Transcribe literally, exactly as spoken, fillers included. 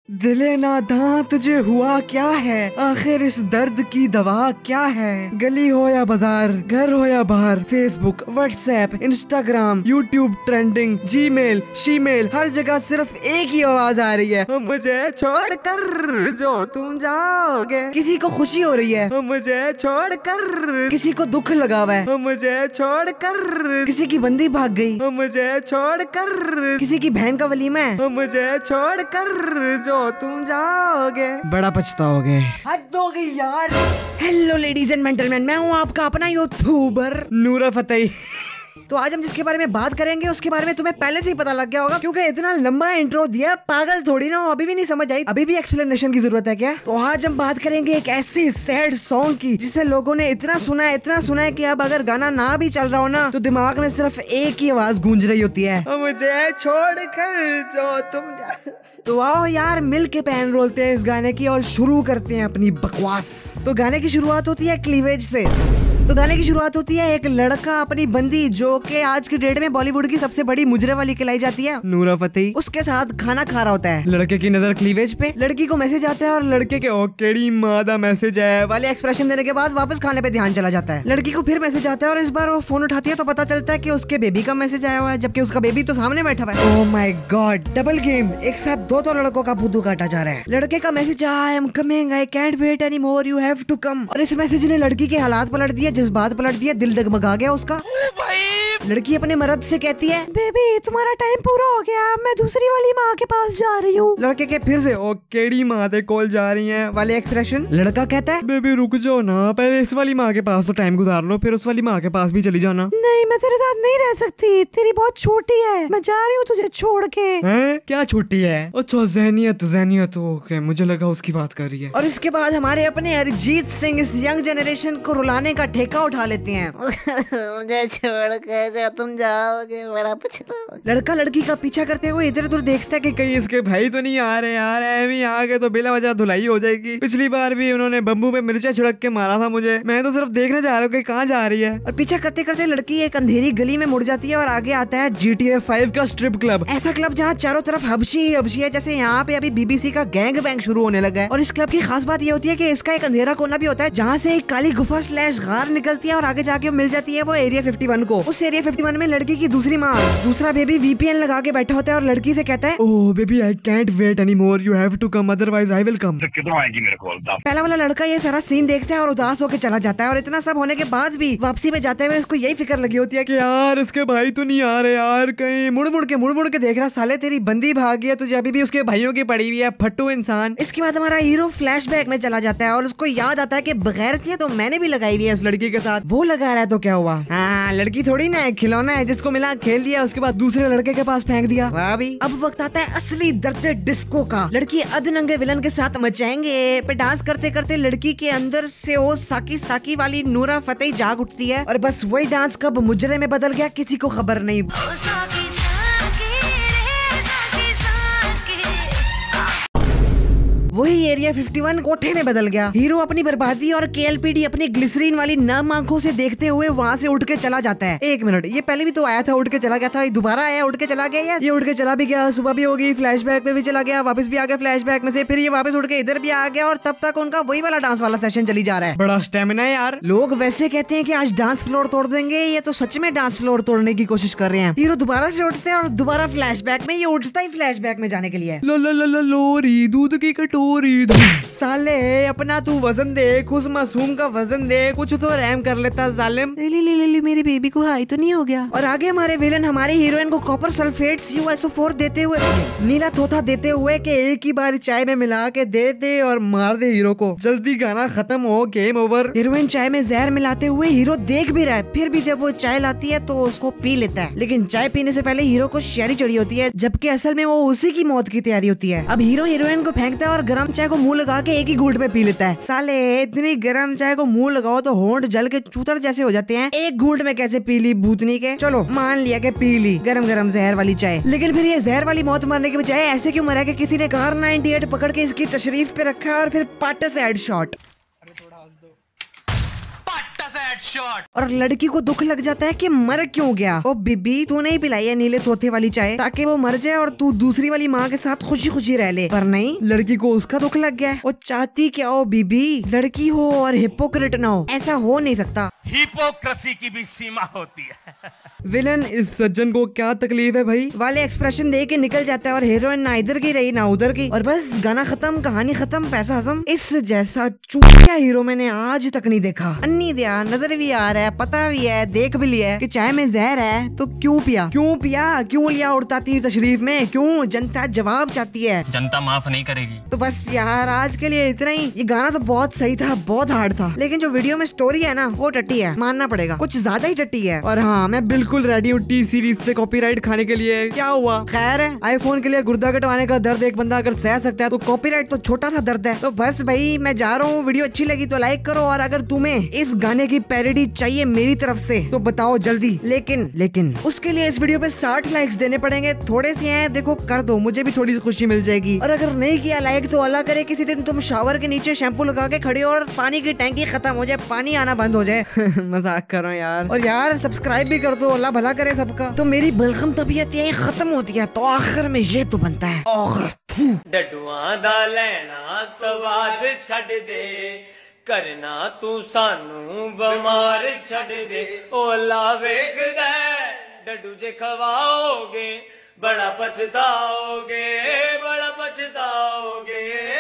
दिले नादां तुझे हुआ क्या है, आखिर इस दर्द की दवा क्या है। गली हो या बाजार, घर हो या बाहर, Facebook, WhatsApp, Instagram, YouTube trending, Gmail, shemale, हर जगह सिर्फ एक ही आवाज आ रही है, मुझे छोड़कर जो तुम जाओगे। किसी को खुशी हो रही है, मुझे छोड़कर। किसी को दुख लगा हुआ है, मुझे छोड़कर। किसी की बंदी भाग गई, मुझे छोड़कर। किसी की बहन का वलीमा है, मुझे छोड़कर जो तुम जाओगे। बड़ा पछताओगे। हद हो गई यार। हेलो लेडीज एंड जेंटलमैन, मैं हूँ आपका अपना यूट्यूबर नूरा फतेही। तो आज हम जिसके बारे में बात करेंगे उसके बारे में तुम्हें पहले से ही पता लग गया होगा, क्योंकि इतना लंबा इंट्रो दिया, पागल थोड़ी ना हो, अभी भी नहीं समझ आई, अभी भी एक्सप्लेनेशन की जरूरत है क्या। तो आज हम बात करेंगे एक ऐसी सैड सॉन्ग की जिसे लोगों ने इतना सुना है इतना सुना है कि अब अगर गाना ना भी चल रहा हो ना तो दिमाग में सिर्फ एक ही आवाज गूंज रही होती है, मुझे छोड़कर जो तुम जा। तो आओ यार मिल के पैन रोलते हैं इस गाने की और शुरू करते हैं अपनी बकवास। तो गाने की शुरुआत होती है क्लीवेज से। तो गाने की शुरुआत होती है एक लड़का अपनी बंदी, जो कि आज की डेट में बॉलीवुड की सबसे बड़ी मुजरे वाली कहलाई जाती है, नूरा फतेही, उसके साथ खाना खा रहा होता है। लड़के की नजर क्लीवेज पे, लड़की को मैसेज आता है और लड़के के ओ केड़ी मादा मैसेज है वाले एक्सप्रेशन देने के बाद वापस खाने पे ध्यान चला जाता है। लड़की को फिर मैसेज आता है और इस बार वो फोन उठाती है तो पता चलता है कि उसके बेबी का मैसेज आया हुआ है, जबकि उसका बेबी तो सामने बैठा हुआ है। Oh my god, double game, एक साथ दो दो लड़कों का बुद्धू काटा जा रहा है। लड़के का message, I am coming, I can't wait any more, you have to come. और इस मैसेज ने लड़की के हालात पलट दिए, जज्बात पलट दिए, दिल डगमगा गया उसका। लड़की अपने मर्द से कहती है, बेबी तुम्हारा टाइम पूरा हो गया, मैं दूसरी वाली माँ के पास जा रही हूँ। लड़के के फिर से ओ केड़ी माँ ते कॉल जा रही है वाले एक्सप्रेशन। लड़का कहता है, बेबी रुक जाओ ना, पहले इस वाली माँ के पास तो टाइम गुजार लो, फिर उस वाली माँ के पास भी चली जाना। नहीं मैं तेरे साथ नहीं रह सकती, तेरी बहुत छोटी है, मैं जा रही हूँ तुझे छोड़ के। हैं? क्या छोटी है? अच्छा जहनियत जहनियत, ओके मुझे लगा उसकी बात कर रही है। और इसके बाद हमारे अपने अरिजीत सिंह इस यंग जनरेशन को रुलाने का ठेका उठा लेते हैं। मुझे छोड़ के जो तुम जाओगे, बड़ा पछताओगे। लड़का लड़की का पीछा करते हुए इधर उधर देखता है कि कहीं इसके भाई तो नहीं आ रहे यार, ऐवी आ गए तो बिला वजह धुलाई हो जाएगी। पिछली बार भी उन्होंने बम्बू पे मिर्चा छिड़क के मारा था मुझे, मैं तो सिर्फ देखने जा रहा हूँ कि कहाँ जा रही है। और पीछा करते करते लड़की एक अंधेरी गली में मुड़ जाती है और आगे आता है जी टी ए फाइव का स्ट्रिप क्लब। ऐसा क्लब जहाँ चारों तरफ हबशी ही हबशी है, जैसे यहाँ पे अभी बी बी सी का गैंग बैंग शुरू होने लगा है। और इस क्लब की खास बात ये होती है कि इसका एक अंधेरा कोना भी होता है जहाँ से एक काली गुफा स्लैश गार निकलती है और आगे जाके मिल जाती है वो एरिया फिफ्टी वन को। उस एरिया फिफ्टी वन में लड़की की दूसरी माँ दूसरा बेबी वी पी एन लगा के बैठा होता है और लड़की से कहता है, oh baby I can't wait any more, you have to come otherwise I will come. कितना आएगी मेरे को? पहला वाला लड़का ये सारा सीन देखता है और उदास होकर चला जाता है। और इतना सब होने के बाद भी वापसी में जाते हुए उसको यही फिक्र लगी होती है कि यार इसके भाई तो नहीं आ रहे यार, कहीं मुड़ मुड़ के मुड़ मुड़ के देख रहा, साले तेरी बंदी भाग गई है, तुझे अभी भी उसके भाइयों की पड़ी हुई है, फट्टू इंसान। इसके बाद हमारा हीरो फ्लैशबैक में चला जाता है और उसको याद आता है कि बगैरती है तो मैंने भी लगाई हुई है उस लड़की के साथ, वो लगा रहा है तो क्या हुआ। हाँ लड़की थोड़ी ना है, खिलौना है, जिसको मिला खेल लिया, उसके बाद दूसरे लड़के के पास फेंक दिया। भाभी अब वक्त आता है असली दर्द डिस्को का। लड़की अधनंगे विलन के साथ मचाएंगे पे डांस करते करते लड़की के अंदर से वो साकी साकी वाली नूरा फतेही जाग उठती है और बस वही डांस कब मुजरे में बदल गया किसी को खबर नहीं। वही एरिया फिफ्टी वन कोठे में बदल गया। हीरो अपनी बर्बादी और के एल पी डी अपनी ग्लिसरीन वाली नम आंखों से देखते हुए वहाँ से उठ के चला जाता है। एक मिनट, ये पहले भी तो आया था, उठ के चला गया था, दोबारा आया उठ के चला गया यार। ये उठ के चला भी गया, सुबह भी हो गई, फ्लैशबैक में भी चला गया, वापस भी आ गया फ्लैशबैक में से, फिर ये वापस उठ के इधर भी आ गया और तब तक उनका वही वाला डांस वाला सेशन चली जा रहा है। बड़ा स्टेमिना है यार। लोग वैसे कहते हैं कि आज डांस फ्लोर तोड़ देंगे, ये तो सच में डांस फ्लोर तोड़ने की कोशिश कर रहे हैं। हीरो दोबारा से उठते हैं और दोबारा फ्लैशबैक में, ये उठता ही फ्लैशबैक में जाने के लिए। लो लो लो लो लोरी दूध की कटोरी, साले अपना तू वजन देख, उस मासूम का वजन दे, कुछ तो रहम कर लेता जालिम। ले ले ले ले मेरी बेबी को हाई तो नहीं हो गया। और आगे हमारे विलन हमारी हीरोइन को copper sulphate C O S O four देते हुए, नीला तोता देते हुए कि एक ही बार चाय में मिला के दे दे और मार दे हीरो को, जल्दी गाना खत्म हो, गेम ओवर। हीरोइन चाय में जहर मिलाते हुए हीरो देख भी रहा है, फिर भी जब वो चाय लाती है तो उसको पी लेता है, लेकिन चाय पीने से पहले हीरो को शहरी चढ़ी होती है, जबकि असल में वो उसी की मौत की तैयारी होती है। अब हीरो हीरोइन को फेंकता है और गर्म चाय को मुंह लगा के एक ही घूंट में पी लेता है। साले इतनी गर्म चाय को मुंह लगाओ तो होंठ जल के चूतर जैसे हो जाते हैं, एक घूंट में कैसे पी ली भूतनी के। चलो मान लिया कि पी ली गरम गरम जहर वाली चाय, लेकिन फिर ये जहर वाली मौत मरने के बजाय ऐसे क्यों मरा कि किसी ने कार नाइंटी एट पकड़ के इसकी तशरीफ पे रखा और फिर पाटे से हेडशॉट। और लड़की को दुख लग जाता है कि मर क्यों गया। ओ बीबी, तू नहीं पिलाई है नीले तोते वाली चाय ताकि वो मर जाए और तू दूसरी वाली माँ के साथ खुशी खुशी रह ले, पर नहीं, लड़की को उसका दुख लग गया है। वो चाहती क्या हो बीबी, लड़की हो और हिपोक्रेट ना हो, ऐसा हो नहीं सकता। हिपोक्रेसी की भी सीमा होती है। विलन, इस सज्जन को क्या तकलीफ है भाई वाले एक्सप्रेशन दे के निकल जाता है और हीरोइन ना इधर की रही ना उधर की, और बस गाना खत्म, कहानी खत्म, पैसा हजम। इस जैसा चूतिया हीरो मैंने आज तक नहीं देखा। अन्नी दिया, नजर भी आ रहा है, पता भी है, देख भी लिया है कि चाय में जहर है, तो क्यों पिया क्यों पिया क्यों लिया उड़ता तीर तशरीफ में, क्यों? जनता जवाब चाहती है, जनता माफ नहीं करेगी। तो बस यार आज के लिए इतना ही। ये गाना तो बहुत सही था, बहुत हार्ड था, लेकिन जो वीडियो में स्टोरी है ना वो टट्टी है, मानना पड़ेगा, कुछ ज्यादा ही टट्टी है। और हाँ, मैं बिल्कुल रेडी हूँ टी सीरीज से कॉपीराइट खाने के लिए। क्या हुआ, खैर है, आईफोन के लिए गुर्दा कटवाने का दर्द एक बंदा अगर सह सकता है तो कॉपीराइट तो छोटा सा दर्द है। तो बस भाई मैं जा रहा हूँ, वीडियो अच्छी लगी तो लाइक करो, और अगर तुम्हें इस गाने की पैरोडी चाहिए मेरी तरफ से तो बताओ जल्दी। लेकिन लेकिन उसके लिए इस वीडियो पे साठ लाइक्स देने पड़ेंगे, थोड़े से हैं, देखो कर दो, मुझे भी थोड़ी सी खुशी मिल जाएगी। और अगर नहीं किया लाइक तो अल्लाह करे किसी दिन तुम शावर के नीचे शैम्पू लगा के खड़े हो और पानी की टैंकी खत्म हो जाए, पानी आना बंद हो जाए। मजाक कर रहा हूँ यार। और यार सब्सक्राइब भी कर दो, अल्लाह भला करे सबका। तो मेरी बलगम तबीयत यही खत्म होती है, तो आखिर में ये तो बनता है डडुआ दा लेना स्वाद छड़ दे, करना तू सानू बमार छड़ दे। ओला वेख दे डडू जे खवाओगे बड़ा पछताओगे, बड़ा पछताओगे।